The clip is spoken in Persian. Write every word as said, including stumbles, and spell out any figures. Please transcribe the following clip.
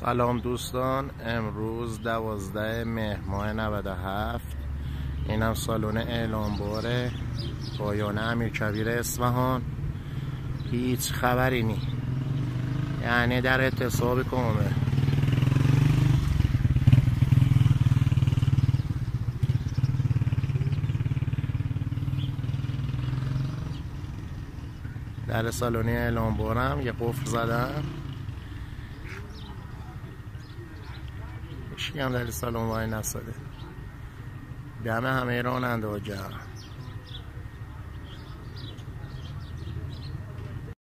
سلام دوستان، امروز دوازده مهر ماه نود و هفت. اینم سالن اعلانبار پایان امیرکبیر اصفهان. هیچ خبری نی، یعنی در اعتصاب کامل. در سالن اعلانبارم یه قفل زدم، هیچکی هم در سالن وای نساده. دم همه راننده ها گرم.